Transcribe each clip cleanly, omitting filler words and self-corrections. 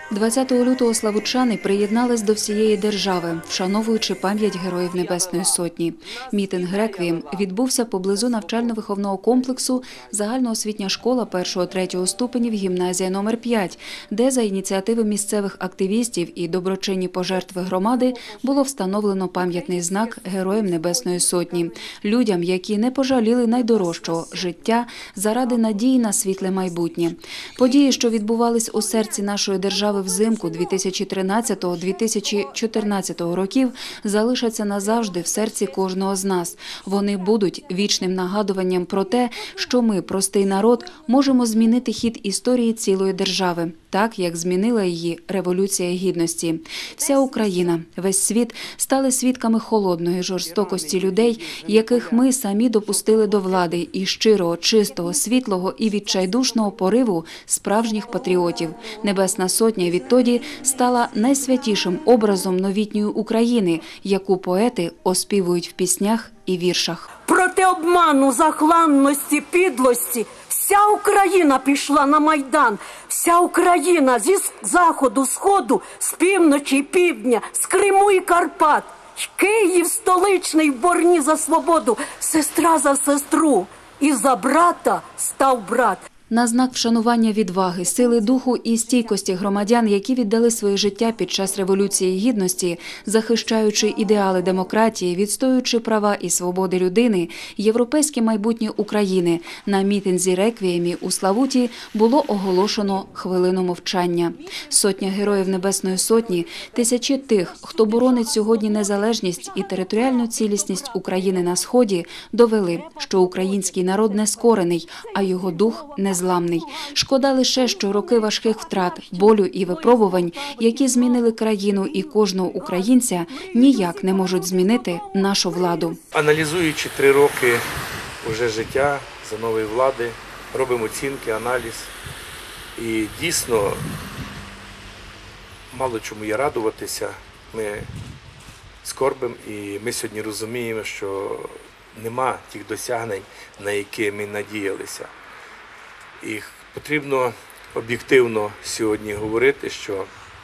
20 лютого славутчани приєднались до всієї держави, вшановуючи пам'ять Героїв Небесної Сотні. Мітинг-реквієм відбувся поблизу навчально-виховного комплексу «Загальноосвітня школа 1-3 ступенів гімназія номер 5», де за ініціативи місцевих активістів і доброчинні пожертви громади було встановлено пам'ятний знак Героям Небесної Сотні – людям, які не пожаліли найдорожчого – життя заради надії на світле майбутнє. Події, що відбувались у серці нашої держави взимку 2013-2014 років, залишаться назавжди в серці кожного з нас. Вони будуть вічним нагадуванням про те, що ми, простий народ, можемо змінити хід історії цілої держави, так, як змінила її Революція Гідності. Вся Україна, весь світ стали свідками холодної жорстокості людей, яких ми самі допустили до влади, і щирого, чистого, світлого і відчайдушного пориву справжніх патріотів. Небесна Сотня відтоді стала найсвятішим образом новітньої України, яку поети оспівують в піснях і віршах. Проти обману, захланності, підлості вся Україна пішла на Майдан. Вся Україна зі заходу, сходу, з півночі і півдня, з Криму і Карпат. Київ столичний в борні за свободу, сестра за сестру. І за брата став брат. На знак вшанування відваги, сили духу і стійкості громадян, які віддали своє життя під час Революції Гідності, захищаючи ідеали демократії, відстоюючи права і свободи людини, європейське майбутнє України, на мітинзі-реквіємі у Славуті було оголошено хвилину мовчання. Сотня Героїв Небесної Сотні, тисячі тих, хто боронить сьогодні незалежність і територіальну цілісність України на Сході, довели, що український народ не скорений, а його дух незламний. Шкода лише, що роки важких втрат, болю і випробувань, які змінили країну і кожного українця, ніяк не можуть змінити нашу владу. Аналізуючи 3 роки вже життя за нової влади, робимо оцінки, аналіз. І дійсно, мало чому є радуватися. Ми скорбимо і ми сьогодні розуміємо, що нема тих досягнень, на які ми надіялися. І потрібно об'єктивно сьогодні говорити, що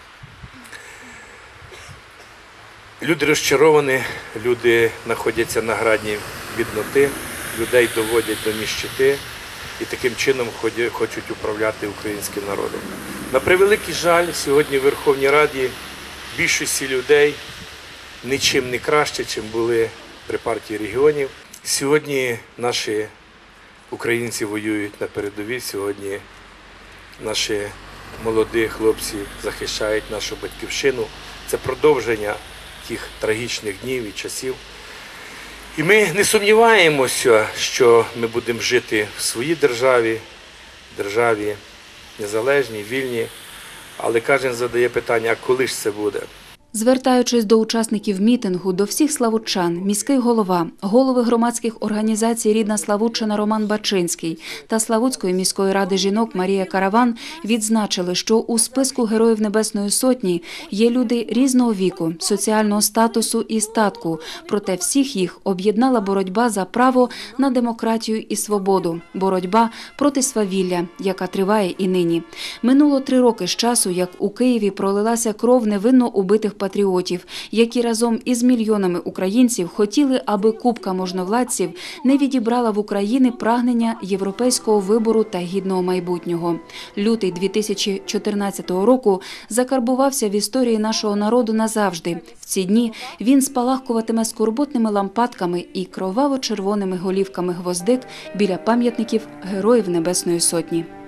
люди розчаровані, люди знаходяться на грані бідноти, людей доводять до ніщити і таким чином хочуть управляти українським народом. На превеликий жаль, сьогодні в Верховній Раді більшості людей нічим не краще, чим були при партії регіонів. Сьогодні наші українці воюють на передовій, сьогодні наші молоді хлопці захищають нашу батьківщину. Це продовження тих трагічних днів і часів. І ми не сумніваємося, що ми будемо жити в своїй державі незалежній, вільній, але кожен задає питання, а коли ж це буде? Звертаючись до учасників мітингу, до всіх славутчан, міський голова, голови громадських організацій «Рідна Славутчина» Роман Бачинський та Славутської міської ради жінок Марія Караван відзначили, що у списку Героїв Небесної Сотні є люди різного віку, соціального статусу і статку, проте всіх їх об'єднала боротьба за право на демократію і свободу, боротьба проти свавілля, яка триває і нині. Минуло 3 роки з часу, як у Києві пролилася кров невинно убитих патріотів, які разом із мільйонами українців хотіли, аби купка можновладців не відібрала в Україні прагнення європейського вибору та гідного майбутнього. Лютий 2014 року закарбувався в історії нашого народу назавжди. В ці дні він спалахкуватиме скорботними лампадками і кроваво-червоними голівками гвоздик біля пам'ятників Героїв Небесної Сотні.